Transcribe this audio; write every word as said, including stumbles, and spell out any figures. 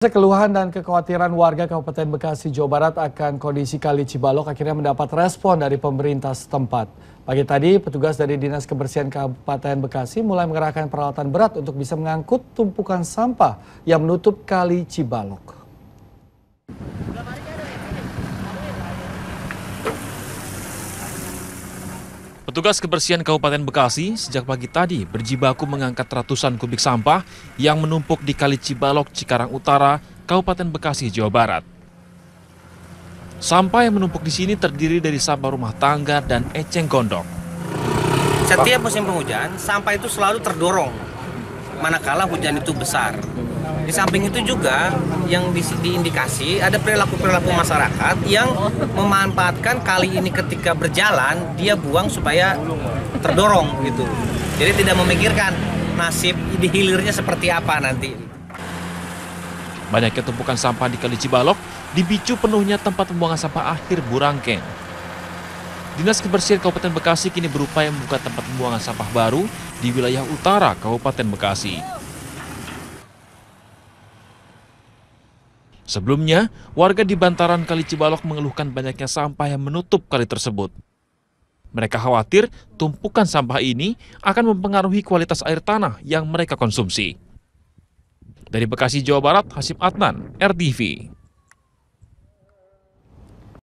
Keluhan dan kekhawatiran warga Kabupaten Bekasi, Jawa Barat akan kondisi Kali Cibalok akhirnya mendapat respon dari pemerintah setempat. Pagi tadi, petugas dari Dinas Kebersihan Kabupaten Bekasi mulai mengerahkan peralatan berat untuk bisa mengangkut tumpukan sampah yang menutup Kali Cibalok. Petugas kebersihan Kabupaten Bekasi sejak pagi tadi berjibaku mengangkat ratusan kubik sampah yang menumpuk di Kali Cibalok, Cikarang Utara, Kabupaten Bekasi, Jawa Barat. Sampah yang menumpuk di sini terdiri dari sampah rumah tangga dan eceng gondok. Setiap musim penghujan, sampah itu selalu terdorong, manakala hujan itu besar. Di samping itu juga yang di, diindikasi ada perilaku-perilaku masyarakat yang memanfaatkan kali ini ketika berjalan, dia buang supaya terdorong gitu. Jadi tidak memikirkan nasib di hilirnya seperti apa nanti. Banyaknya tumpukan sampah di Kali Cibalok dipicu penuhnya tempat pembuangan sampah akhir Burangkeng. Dinas Kebersihan Kabupaten Bekasi kini berupaya membuka tempat pembuangan sampah baru di wilayah utara Kabupaten Bekasi. Sebelumnya, warga di bantaran Kali Cibalok mengeluhkan banyaknya sampah yang menutup kali tersebut. Mereka khawatir tumpukan sampah ini akan mempengaruhi kualitas air tanah yang mereka konsumsi. Dari Bekasi, Jawa Barat, Hasyim Adnan, R T V.